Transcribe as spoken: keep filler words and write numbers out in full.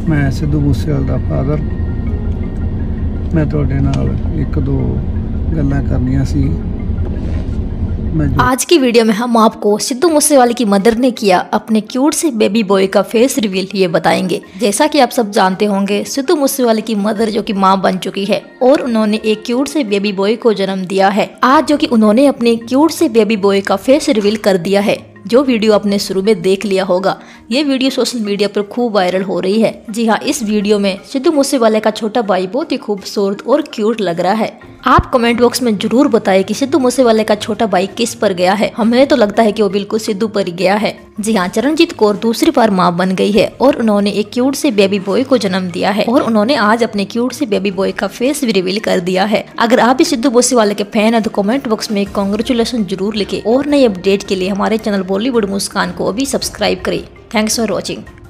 मैं सिद्धू मूसेवाले दा फादर। मैं तुहाडे नाल एक दो गल्लां करनियां सी। आज की वीडियो में हम आपको सिद्धू मूसेवाले की मदर ने किया अपने क्यूट से बेबी बॉय का फेस रिवील ये बताएंगे। जैसा कि आप सब जानते होंगे, सिद्धू मूसेवाले की मदर जो कि मां बन चुकी है और उन्होंने एक क्यूट से बेबी बॉय को जन्म दिया है आज, जो कि उन्होंने अपने क्यूट से बेबी बॉय का फेस रिवील कर दिया है। जो वीडियो आपने शुरू में देख लिया होगा, ये वीडियो सोशल मीडिया पर खूब वायरल हो रही है। जी हाँ, इस वीडियो में सिद्धू मूसेवाले का छोटा भाई बहुत ही खूबसूरत और क्यूट लग रहा है। आप कमेंट बॉक्स में जरूर बताएं कि सिद्धू मूसेवाले का छोटा भाई किस पर गया है। हमें तो लगता है कि वो बिल्कुल सिद्धू पर ही गया है। जी हाँ, चरणजीत कौर दूसरी बार मां बन गई है और उन्होंने एक क्यूट से बेबी बॉय को जन्म दिया है और उन्होंने आज अपने क्यूट से बेबी बॉय का फेस भी रिवील कर दिया है। अगर आप भी सिद्धू मूसेवाले के फैन हैं तो कमेंट बॉक्स में कांग्रेचुलेशन जरूर लिखे और नई अपडेट के लिए हमारे चैनल बॉलीवुड मुस्कान को अभी सब्सक्राइब करें। Thanks for watching.